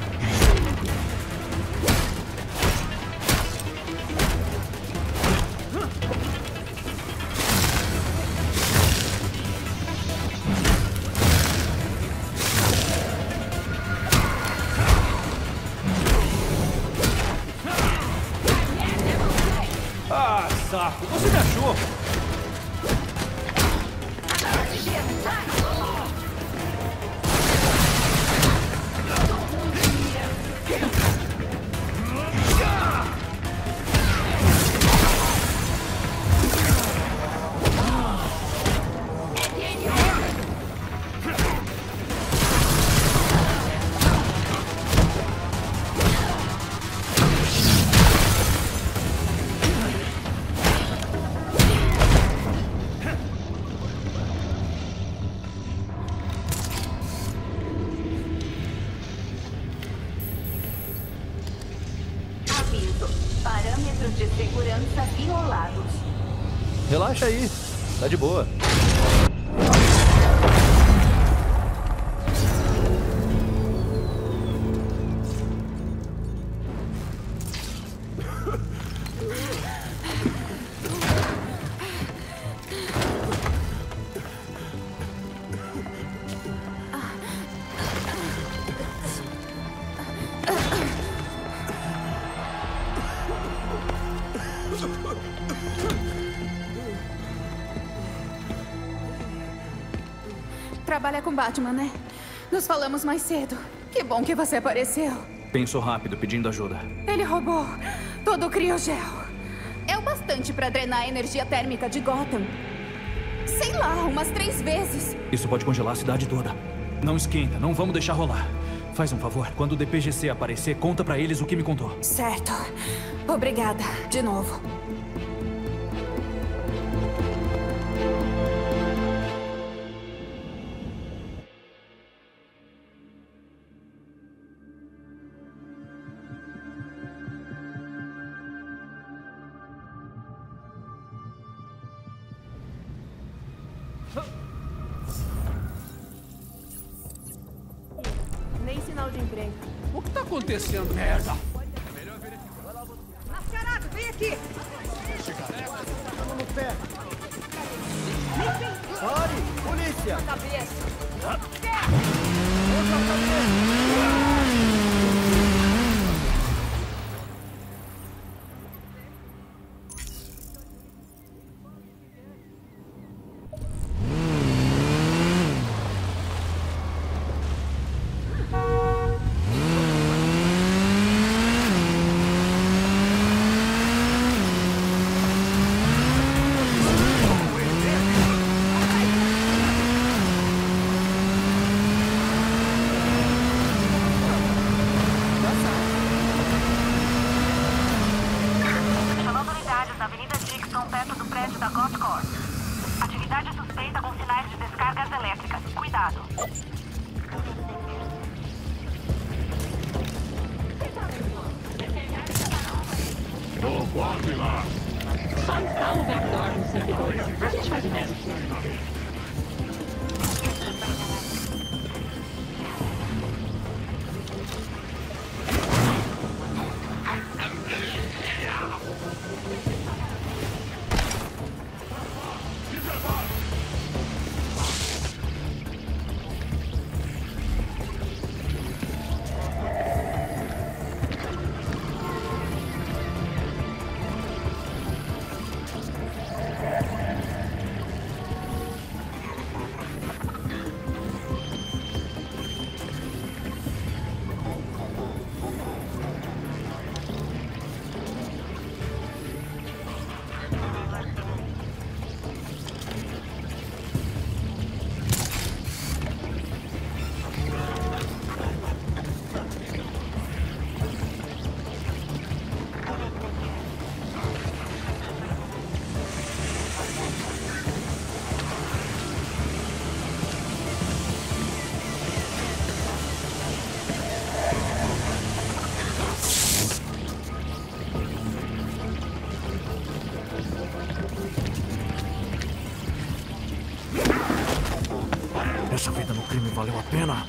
S3: Ah, saco! Você me achou!
S12: Parâmetros de segurança violados.
S3: Relaxa aí. Tá de boa.
S18: Trabalha com Batman, né? Nos falamos mais cedo. Que bom que você apareceu.
S3: Pensou rápido, pedindo ajuda.
S18: Ele roubou todo o criogel. É o bastante pra drenar a energia térmica de Gotham. Sei lá, umas 3 vezes.
S3: Isso pode congelar a cidade toda. Não esquenta, não vamos deixar rolar. Faz um favor, quando o DPGC aparecer, conta pra eles o que me contou.
S18: Certo. Obrigada, de novo.
S19: Nem sinal de emprego.
S10: O que tá acontecendo, merda?
S19: Mascarado, vem aqui!
S7: Mão no pé. Pare! Polícia!
S19: Cabeça!
S7: Outra cabeça!
S4: Chamando unidades na Avenida Dixon, perto do prédio da Gothcorp. Atividade suspeita com sinais de descargas elétricas. Cuidado.
S12: Concorre lá. Só instala o backdoor no servidor. A gente faz o resto.
S3: Nossa vida no crime valeu a pena.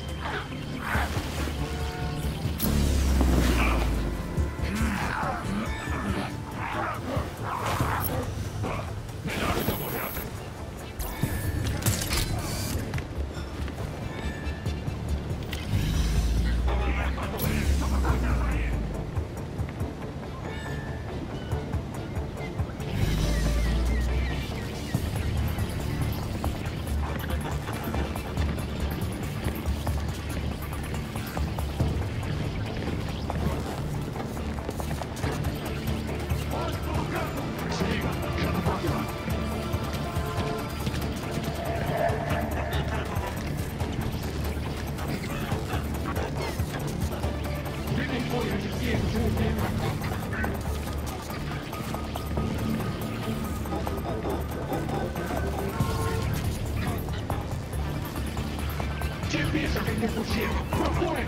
S5: Divisa tem fugir. Procurem!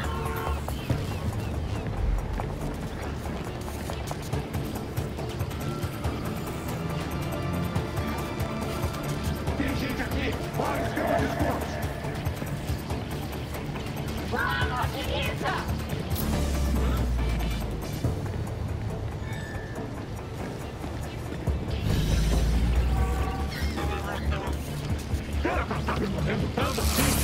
S5: Tem gente aqui! Vários pelo Discord!
S12: Vamos, divisa!
S5: Ela tá me morrendo tanto assim!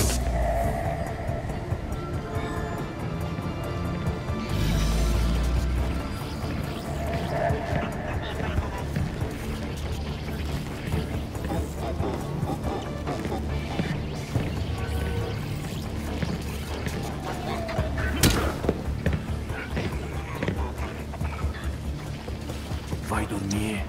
S3: Vai dormir.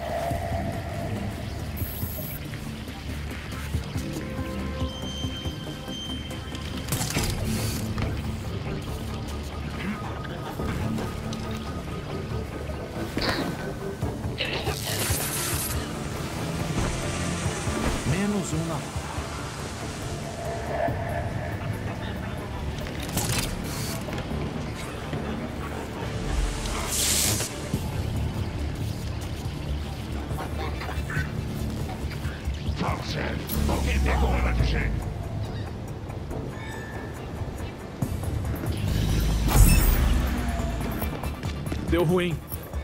S3: Menos um na mão.
S5: Fala sério, alguém pegou ela de jeito.
S3: Deu ruim.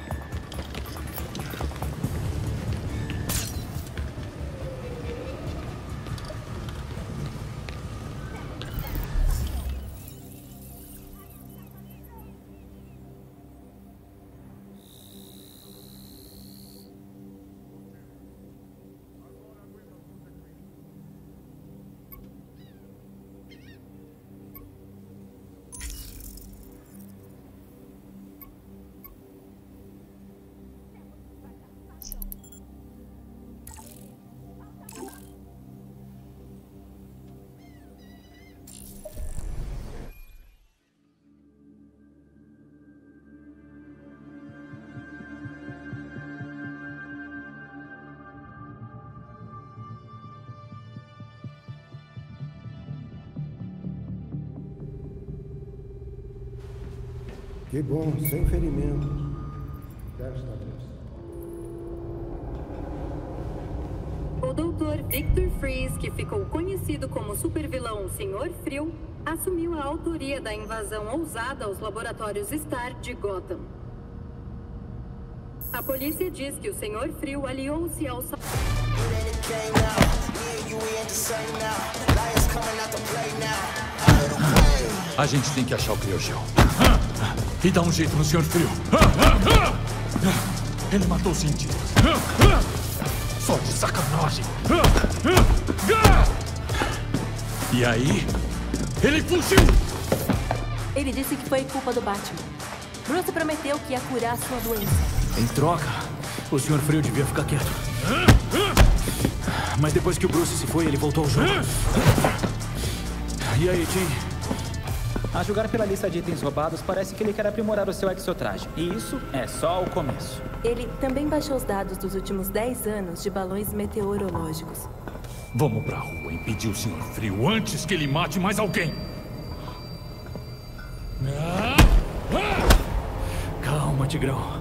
S11: Que bom, sem ferimento. Desta vez.
S1: O Dr. Victor Freeze, que ficou conhecido como supervilão Senhor Frio, assumiu a autoria da invasão ousada aos laboratórios STAR de Gotham. A polícia diz que o Senhor Frio aliou-se ao...
S10: A gente tem que achar o Criogel. E dar um jeito no Senhor Frio. Ele matou cientistas. Só de sacanagem. E aí, ele fugiu!
S19: Ele disse que foi culpa do Batman. Bruce prometeu que ia curar sua doença.
S3: Em troca, o Senhor Frio devia ficar quieto. Mas depois que o Bruce se foi, ele voltou ao jogo. E aí, Tim?
S20: A julgar pela lista de itens roubados, parece que ele quer aprimorar o seu exotraje. E isso é só o começo.
S19: Ele também baixou os dados dos últimos 10 anos de balões meteorológicos.
S10: Vamos pra rua e impedir o Senhor Frio antes que ele mate mais alguém.
S3: Calma, Tigrão.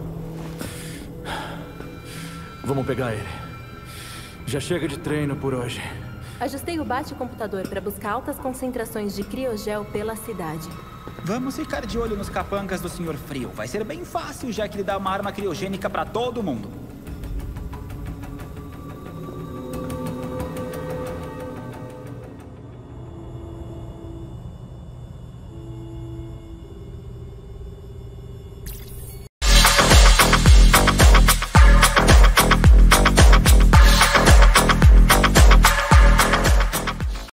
S3: Vamos pegar ele. Já chega de treino por hoje.
S19: Ajustei o bate-computador para buscar altas concentrações de criogel pela cidade.
S20: Vamos ficar de olho nos capangas do Sr. Frio. Vai ser bem fácil, já que ele dá uma arma criogênica para todo mundo.